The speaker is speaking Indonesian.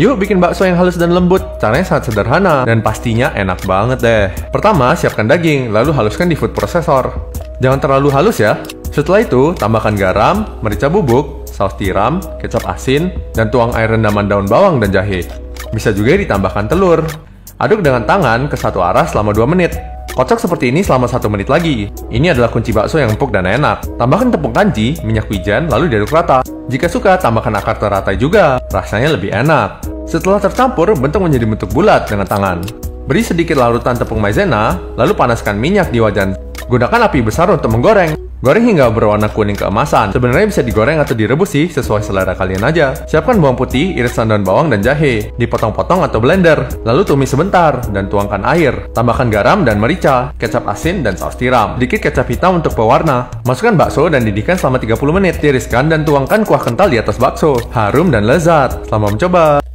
Yuk bikin bakso yang halus dan lembut. Caranya sangat sederhana dan pastinya enak banget deh. Pertama, siapkan daging, lalu haluskan di food processor. Jangan terlalu halus ya. Setelah itu, tambahkan garam, merica bubuk, saus tiram, kecap asin, dan tuang air rendaman daun bawang dan jahe. Bisa juga ditambahkan telur. Aduk dengan tangan ke satu arah selama 2 menit. Kocok seperti ini selama 1 menit lagi. Ini adalah kunci bakso yang empuk dan enak. Tambahkan tepung kanji, minyak wijen, lalu diaduk rata. Jika suka, tambahkan akar teratai juga. Rasanya lebih enak. Setelah tercampur, bentuk menjadi bentuk bulat dengan tangan. Beri sedikit larutan tepung maizena, lalu panaskan minyak di wajan. Gunakan api besar untuk menggoreng. Goreng hingga berwarna kuning keemasan. Sebenarnya bisa digoreng atau direbus sih, sesuai selera kalian aja. Siapkan bawang putih, irisan daun bawang dan jahe. Dipotong-potong atau blender. Lalu tumis sebentar dan tuangkan air. Tambahkan garam dan merica, kecap asin dan saus tiram. Sedikit kecap hitam untuk pewarna. Masukkan bakso dan didihkan selama 30 menit. Tiriskan dan tuangkan kuah kental di atas bakso. Harum dan lezat. Selamat mencoba.